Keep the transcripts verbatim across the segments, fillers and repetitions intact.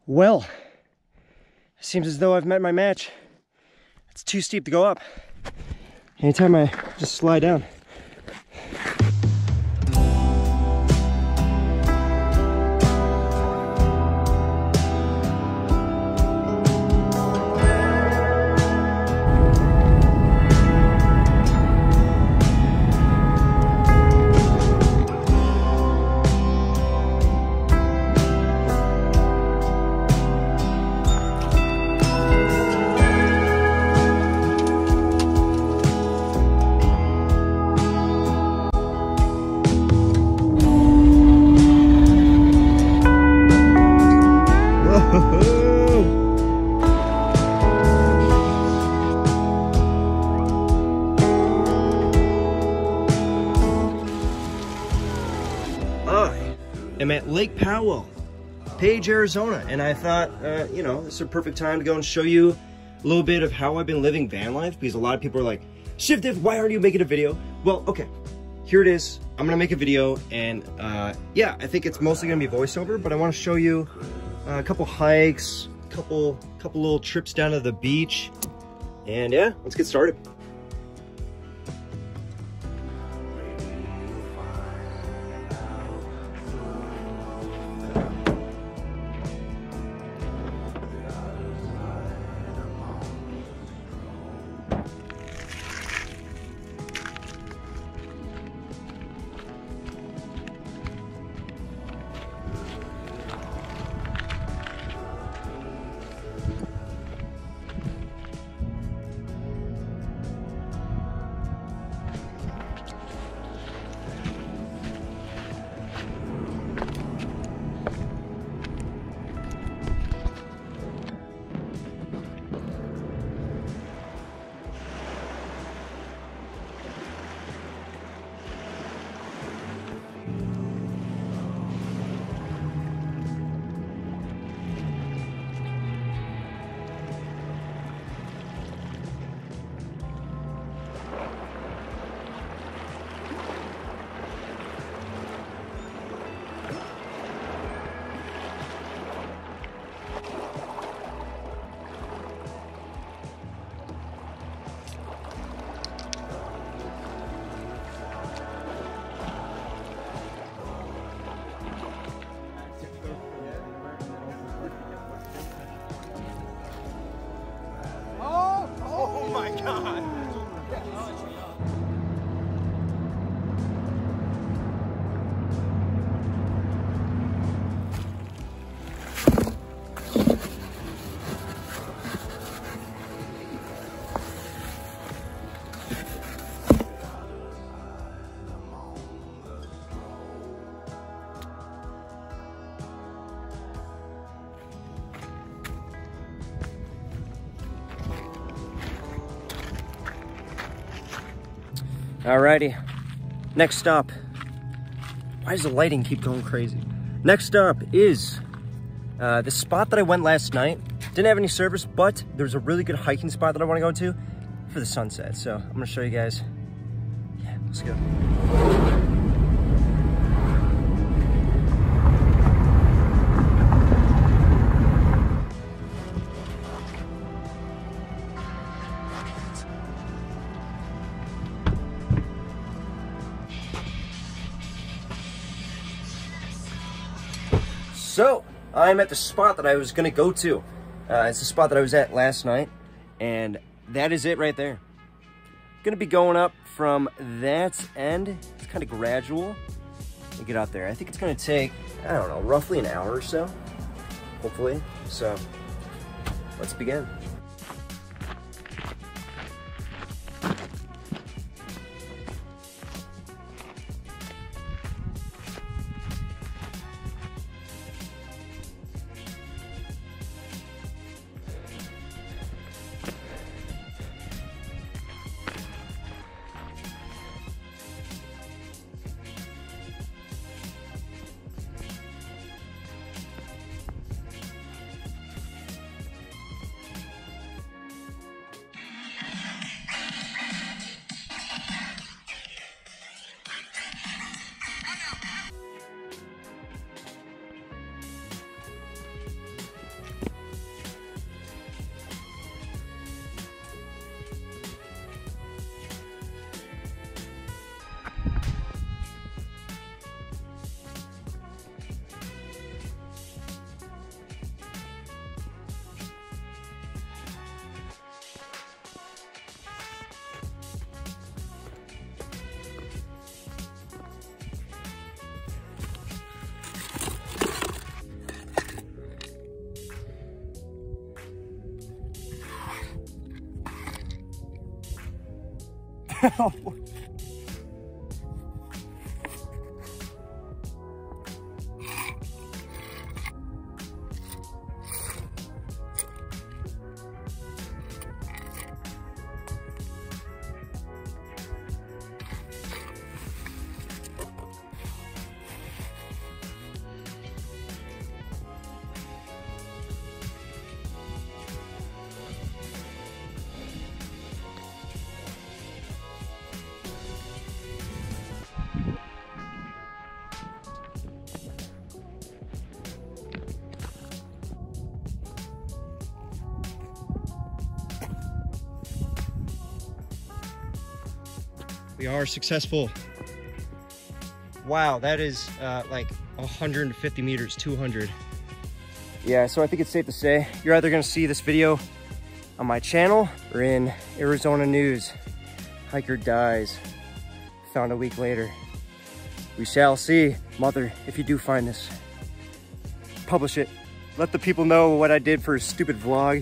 Well, it seems as though I've met my match. It's too steep to go up. Anytime I just slide down. I'm at Lake Powell, Page, Arizona, and I thought, uh, you know, this is a perfect time to go and show you a little bit of how I've been living van life, because a lot of people are like, CivDiv, why aren't you making a video? Well, okay, here it is. I'm gonna make a video, and uh, yeah, I think it's mostly gonna be voiceover, but I want to show you uh, a couple hikes, a couple, couple little trips down to the beach, and yeah, let's get started. Alrighty, next stop. Why does the lighting keep going crazy? Next stop is uh, the spot that I went last night. Didn't have any service, but there's a really good hiking spot that I want to go to for the sunset. So I'm gonna show you guys. Yeah, let's go. So, I'm at the spot that I was gonna go to. Uh, it's the spot that I was at last night, and that is it right there. Gonna be going up from that end. It's kind of gradual to get out there. I think it's gonna take, I don't know, roughly an hour or so, hopefully. So, let's begin. We are successful. Wow, that is uh, like one hundred fifty meters, two hundred. Yeah, so I think it's safe to say you're either gonna see this video on my channel or in Arizona News. Hiker dies, found a week later. We shall see. Mother, if you do find this, publish it. Let the people know what I did for a stupid vlog.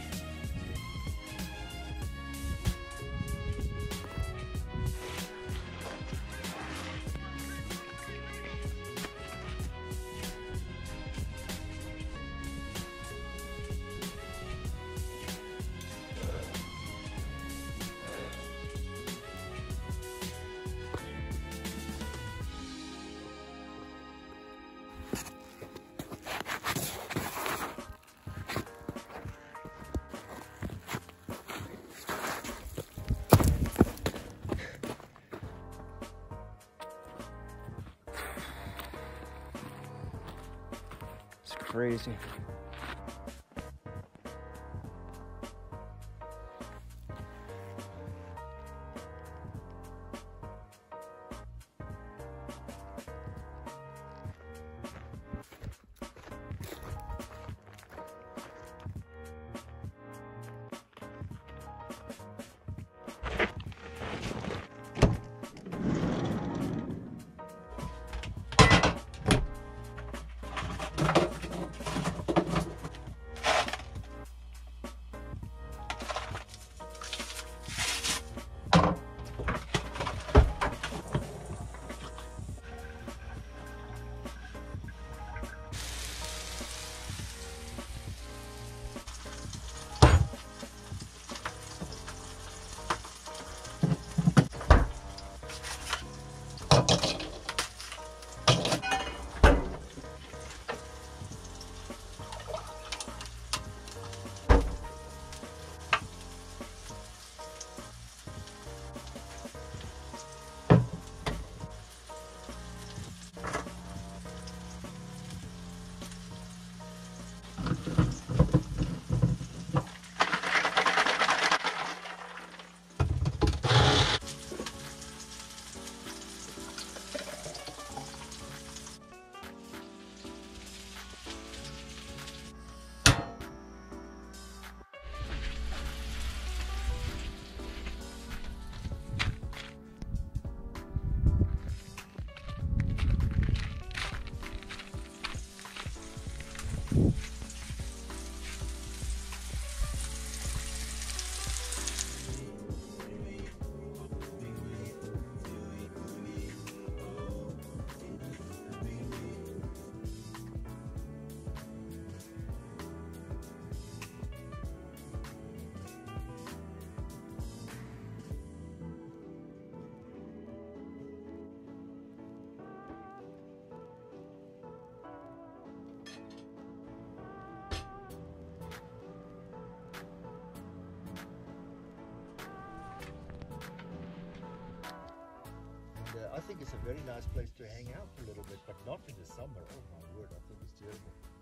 Crazy. I think it's a very nice place to hang out a little bit, but not in the summer. Oh my word, I think it's terrible.